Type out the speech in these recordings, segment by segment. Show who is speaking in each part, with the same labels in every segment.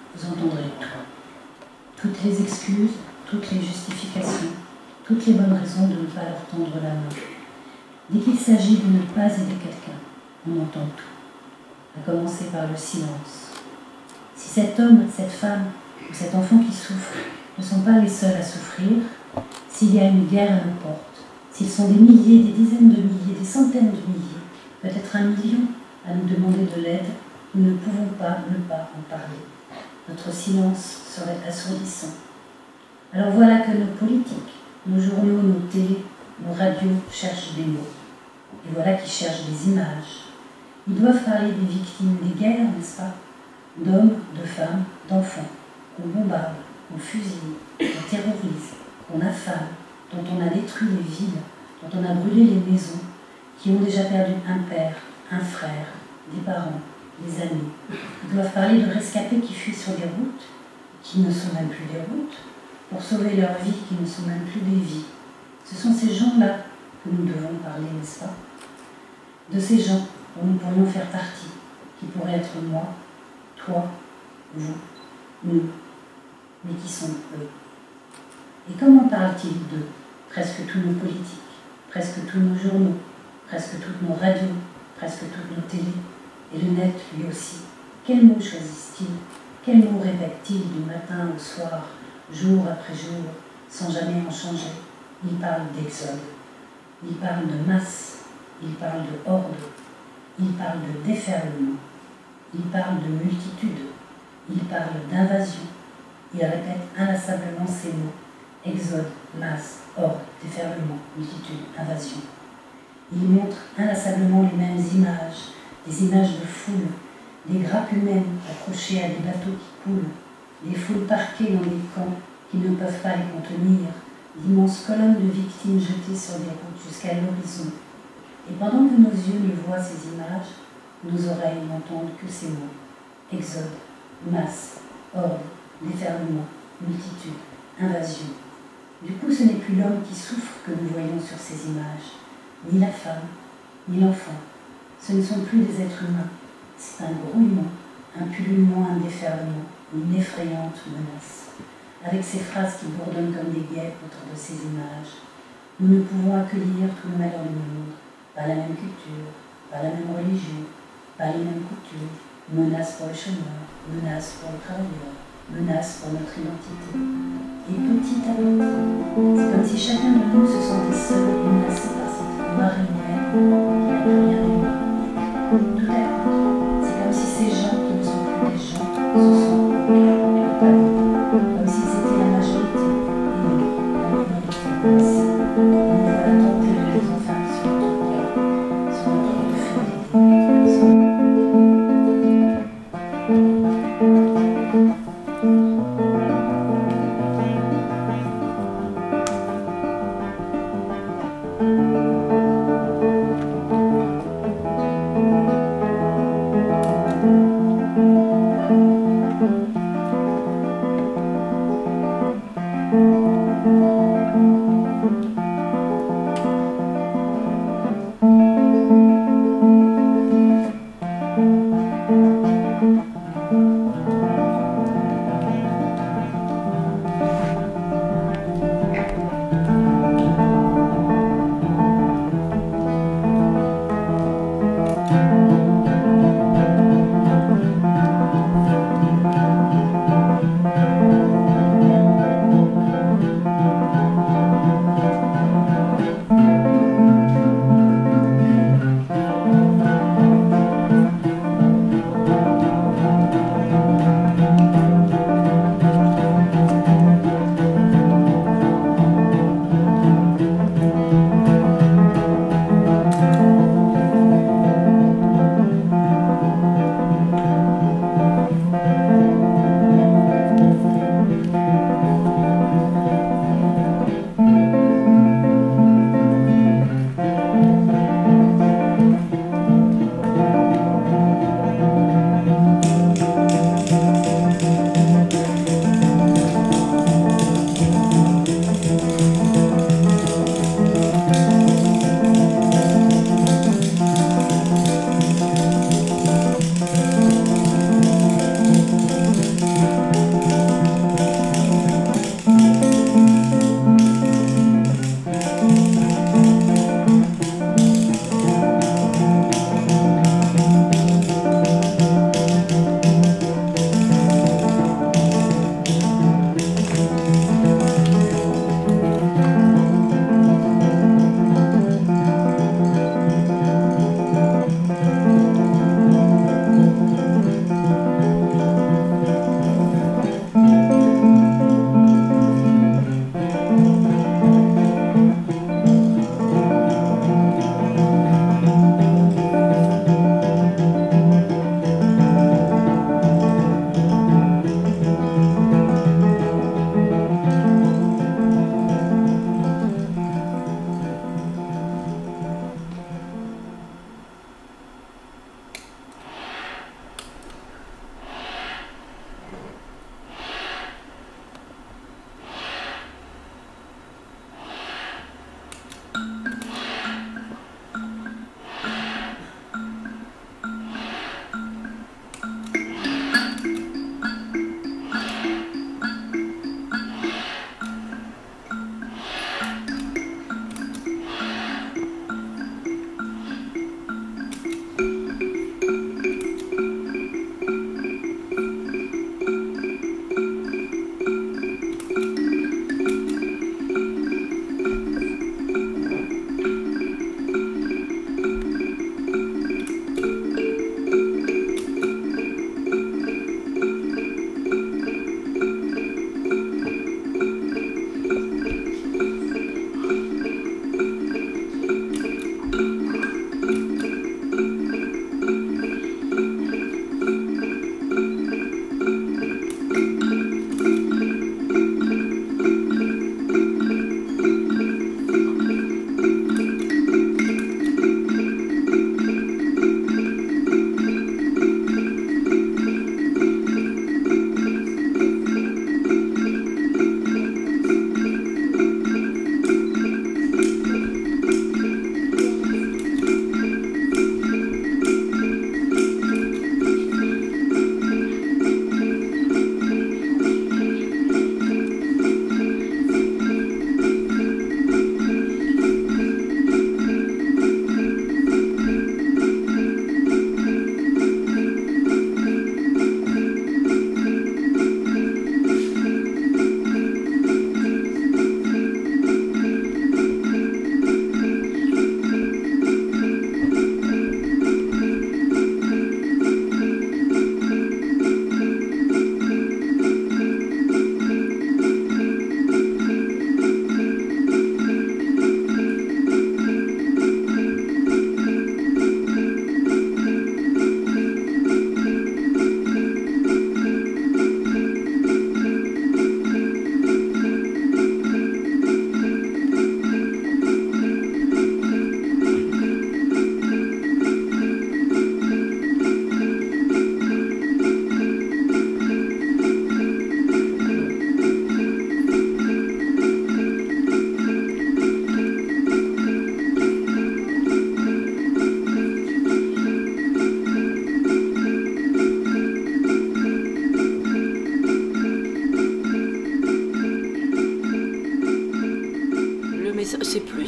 Speaker 1: vous entendrez tout. Toutes les excuses, toutes les justifications, toutes les bonnes raisons de ne pas leur tendre la main. Dès qu'il s'agit de ne pas aider quelqu'un, on entend tout, à commencer par le silence. Si cet homme, cette femme ou cet enfant qui souffre ne sont pas les seuls à souffrir, s'il y a une guerre à nos portes, s'ils sont des milliers, des dizaines de milliers, des centaines de milliers, peut-être 1 million à nous demander de l'aide, nous ne pouvons pas ne pas en parler. Notre silence serait assourdissant. Alors voilà que nos politiques, nos journaux, nos télés, nos radios cherchent des mots. Et voilà qu'ils cherchent des images. Ils doivent parler des victimes des guerres, n'est-ce pas? D'hommes, de femmes, d'enfants, qu'on bombarde, qu'on fusille, qu'on terrorise, qu'on affame, dont on a détruit les villes, dont on a brûlé les maisons, qui ont déjà perdu un père, un frère, des parents, des amis. Ils doivent parler de rescapés qui fuient sur des routes, qui ne sont même plus des routes, pour sauver leurs vies qui ne sont même plus des vies. Ce sont ces gens-là que nous devons parler, n'est-ce pas? De ces gens dont nous pourrions faire partie, qui pourraient être moi, toi, vous, nous, mais qui sont eux. Et comment parlent-ils d'eux? Presque tous nos politiques, presque tous nos journaux, presque toutes nos radios, presque toutes nos télés, et le net lui aussi. Quels mots choisissent-ils? Quels mots répètent-ils du matin au soir, jour après jour, sans jamais en changer? Ils parlent d'exode, ils parlent de masse, ils parlent de horde, ils parlent de déferlement, ils parlent de multitude, ils parlent d'invasion. Ils répètent inlassablement ces mots: exode, masse, horde, déferlement, multitude, invasion. Ils montrent inlassablement les mêmes images, des images de foule, des grappes humaines accrochées à des bateaux qui coulent, des foules parquées dans des camps qui ne peuvent pas les contenir, d'immenses colonnes de victimes jetées sur les routes jusqu'à l'horizon. Et pendant que nos yeux ne voient ces images, nos oreilles n'entendent que ces mots: exode, masse, horde, déferlement, multitude, invasion. Du coup, ce n'est plus l'homme qui souffre que nous voyons sur ces images, ni la femme, ni l'enfant. Ce ne sont plus des êtres humains, c'est un grouillement, un pullulement, un déferlement, une effrayante menace. Avec ces phrases qui bourdonnent comme des guêpes autour de ces images, nous ne pouvons accueillir tout le malheur du monde, pas la même culture, pas la même religion, pas les mêmes coutumes, menace pour les chômeurs, menace pour les travailleurs, menace pour notre identité. Et petit à petit, c'est comme si chacun de nous se sentait seul et menacé par cette marée humaine qui n'a plus rien d'humain. Tout à coup, c'est comme si ces gens qui ne sont plus des gens se sont pas nous, comme s'ils étaient la majorité et nous, la minorité menacée. Et nous voilà tentés de les enfermer sur notre cœur, sur notre refus d'aider.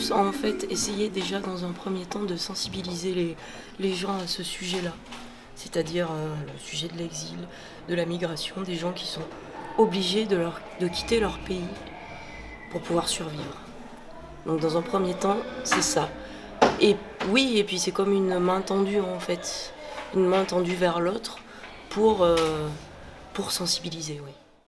Speaker 2: plus en fait essayer déjà dans un premier temps de sensibiliser les gens à ce sujet-là. C'est-à-dire le sujet de l'exil, de la migration, des gens qui sont obligés de quitter leur pays pour pouvoir survivre. Donc dans un premier temps, c'est ça. Et oui, et puis c'est comme une main tendue en fait, une main tendue vers l'autre pour sensibiliser, oui.